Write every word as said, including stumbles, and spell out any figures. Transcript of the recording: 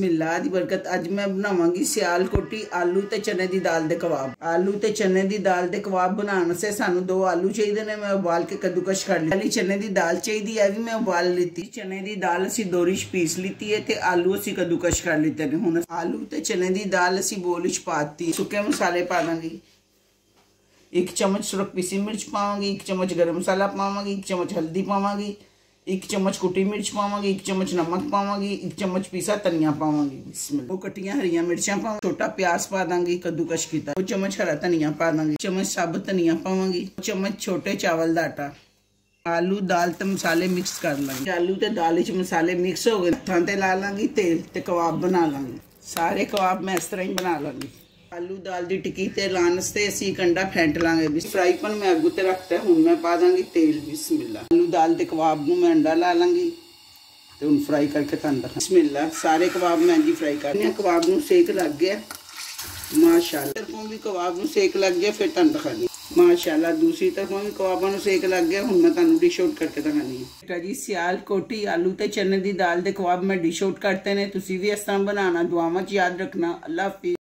बिस्मिल्लाह दी बरकत। अज मैं बनावांगी सियालकोटी आलू ते चने दी दाल दे कबाब। आलू ते चने दी दाल दे कबाब बनाने से सानू दो आलू चाहिए ने, मैं उबाल के कद्दूकश कर ली। चने दी दाल चाहिए है भी मैं उबाल लीती। चने दी दाल असी दो रिश पीस लीती है ते आलू असी कद्दूकश कर लीते ने। हुण आलू ते चने दी दाल असी बोल विच पाती। सुके मसाले पा दांगी, एक चम्मच सुरख पीसी मिर्च पावांगी, एक चम्मच गरम मसाला पावांगी, एक चम्मच हल्दी पावांगी, एक चम्मच कुटी मिर्च पावांगी, एक चम्मच नमक पावांगी, एक चम्मच पीसा धनिया पावांगी। बिस्मिल्लाह। दो कटियां हरियां मिर्चा पावांगी, छोटा प्याज पा दांगी कद्दूकश कीता, दो चम्मच हरा धनिया पा दांगी, चम्मच साबुत धनिया पावांगी, चम्मच छोटे चावल दा आटा। आलू दाल ते मसाले मिक्स कर लांगी। आलू ते दाल विच मसाले मिक्स हो गए, हत्थां ते ला लांगी तेल ते कबाब बना लांगी। सारे कबाब मैं इस तरह ही बना लांगी। आलू दाल की टिक्की ते लाने से असी कंडा फेंट लांगे। फ्राई पैन मैं अगू ते रखता है, हुण मैं पा दांगी तेल। बिस्मिल्लाह। आलू दाल के कबाब नूं मैं अंडा ला लांगी ते हुण फ्राई करके तुहानूं दिखा। बिस्मिल्लाह। सारे कबाब मैं इंज फ्राई करने। कबाब नूं सेक लग गया माशाअल्लाह। तरफों भी कबाब नूं सेक लग गया, फिर तुहानूं दिखानी माशाअल्लाह। दूसरी तरफों भी कबाबां नूं सेक लग गया, हुण मैं तुहानूं डिश आउट करके दिखानी है। बेटा जी सियालकोटी आलू ते चने दी दाल दे कबाब मैं डिश आउट करते ने, तुसीं भी इस तरह बनाना। दुआवां च याद रखना। अल्लाह हाफिज़।